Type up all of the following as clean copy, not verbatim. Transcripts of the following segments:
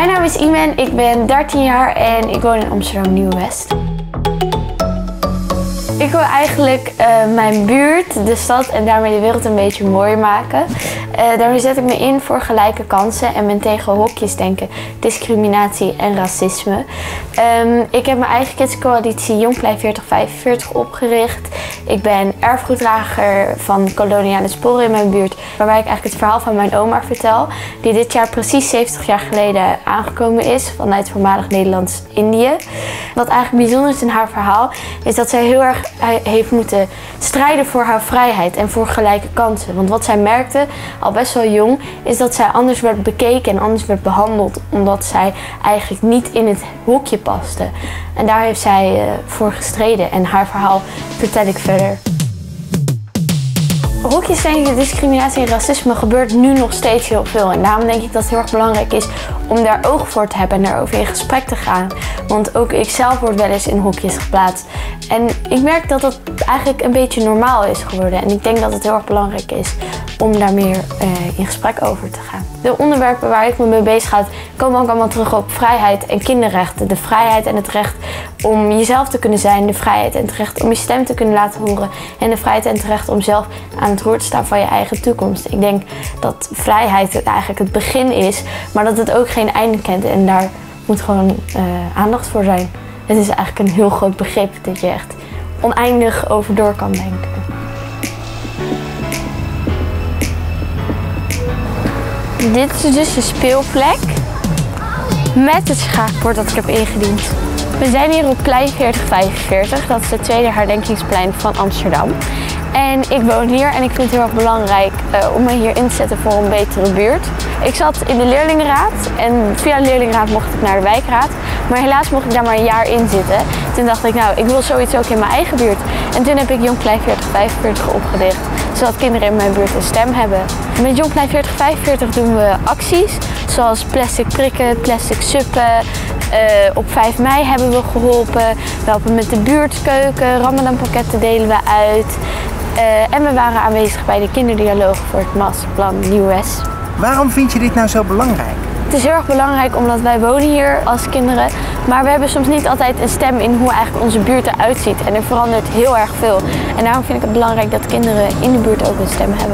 Mijn naam is Imen, ik ben 13 jaar en ik woon in Amsterdam Nieuw-West. Ik wil eigenlijk mijn buurt, de stad en daarmee de wereld een beetje mooier maken. Daarmee zet ik me in voor gelijke kansen en ben tegen hokjesdenken, discriminatie en racisme. Ik heb mijn eigen kidscoalitie Jongplei 4045 opgericht. Ik ben erfgoeddrager van koloniale sporen in mijn buurt, waarbij ik eigenlijk het verhaal van mijn oma vertel, die dit jaar precies 70 jaar geleden aangekomen is vanuit voormalig Nederlands-Indië. Wat eigenlijk bijzonder is in haar verhaal, is dat zij heel erg heeft moeten strijden voor haar vrijheid en voor gelijke kansen. Want wat zij merkte, al best wel jong, is dat zij anders werd bekeken en anders werd behandeld, omdat zij eigenlijk niet in het hokje paste. En daar heeft zij voor gestreden en haar verhaal vertel ik verder. Hokjesdenken, discriminatie en racisme gebeurt nu nog steeds heel veel. En daarom denk ik dat het heel erg belangrijk is om daar oog voor te hebben en daarover in gesprek te gaan. Want ook ik zelf word wel eens in hokjes geplaatst. En ik merk dat dat eigenlijk een beetje normaal is geworden. En ik denk dat het heel erg belangrijk is om daar meer in gesprek over te gaan. De onderwerpen waar ik me mee bezig ga, komen ook allemaal terug op vrijheid en kinderrechten. De vrijheid en het recht om jezelf te kunnen zijn. De vrijheid en het recht om je stem te kunnen laten horen. En de vrijheid en het recht om zelf aan het roer te staan van je eigen toekomst. Ik denk dat vrijheid eigenlijk het begin is, maar dat het ook geen einde kent. En daar moet gewoon aandacht voor zijn. Het is eigenlijk een heel groot begrip dat je echt oneindig over door kan denken. Dit is dus de speelplek met het schaakbord dat ik heb ingediend. We zijn hier op plein 4045, dat is het tweede herdenkingsplein van Amsterdam. En ik woon hier en ik vind het heel erg belangrijk om me hier in te zetten voor een betere buurt. Ik zat in de leerlingenraad en via de leerlingenraad mocht ik naar de wijkraad. Maar helaas mocht ik daar maar een jaar in zitten. Toen dacht ik, nou, ik wil zoiets ook in mijn eigen buurt. En toen heb ik Jongplei 4045 opgericht, zodat kinderen in mijn buurt een stem hebben. Met Jongplei 4045 doen we acties, zoals plastic prikken, plastic suppen. Op 5 mei hebben we geholpen. We helpen met de buurtkeuken, Ramadanpakketten delen we uit. En we waren aanwezig bij de kinderdialoog voor het masterplan Nieuw-West. Waarom vind je dit nou zo belangrijk? Het is heel erg belangrijk omdat wij wonen hier als kinderen, maar we hebben soms niet altijd een stem in hoe eigenlijk onze buurt eruit ziet. En er verandert heel erg veel. En daarom vind ik het belangrijk dat kinderen in de buurt ook een stem hebben.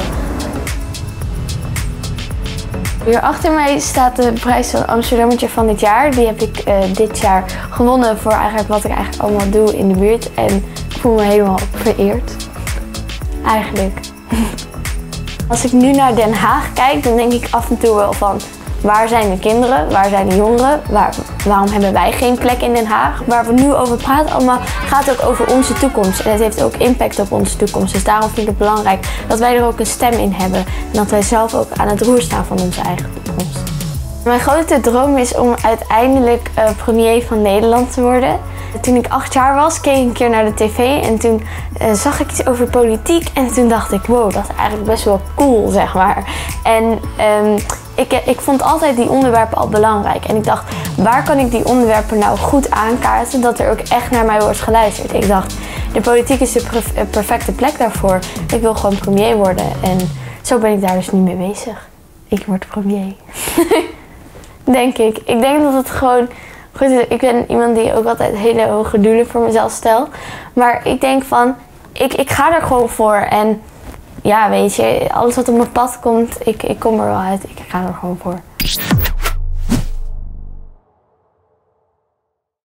Hier achter mij staat de prijs van Amsterdammetje van dit jaar. Die heb ik dit jaar gewonnen voor eigenlijk wat ik eigenlijk allemaal doe in de buurt. En ik voel me helemaal vereerd. Eigenlijk. Als ik nu naar Den Haag kijk, dan denk ik af en toe wel van, waar zijn de kinderen, waar zijn de jongeren, waarom hebben wij geen plek in Den Haag? Waar we nu over praten allemaal gaat ook over onze toekomst en het heeft ook impact op onze toekomst. Dus daarom vind ik het belangrijk dat wij er ook een stem in hebben en dat wij zelf ook aan het roer staan van onze eigen toekomst. Mijn grote droom is om uiteindelijk premier van Nederland te worden. Toen ik 8 jaar was, keek ik een keer naar de tv en toen zag ik iets over politiek en toen dacht ik, wow, dat is eigenlijk best wel cool, zeg maar. En ik vond altijd die onderwerpen al belangrijk en ik dacht, waar kan ik die onderwerpen nou goed aankaarten dat er ook echt naar mij wordt geluisterd. Ik dacht, de politiek is de perfecte plek daarvoor. Ik wil gewoon premier worden en zo ben ik daar dus nu mee bezig. Ik word premier. Denk ik. Ik denk dat het gewoon goed is. Ik ben iemand die ook altijd hele hoge doelen voor mezelf stelt. Maar ik denk van, ik ga er gewoon voor. En ja, weet je, alles wat op mijn pad komt, ik kom er wel uit. Ik ga er gewoon voor.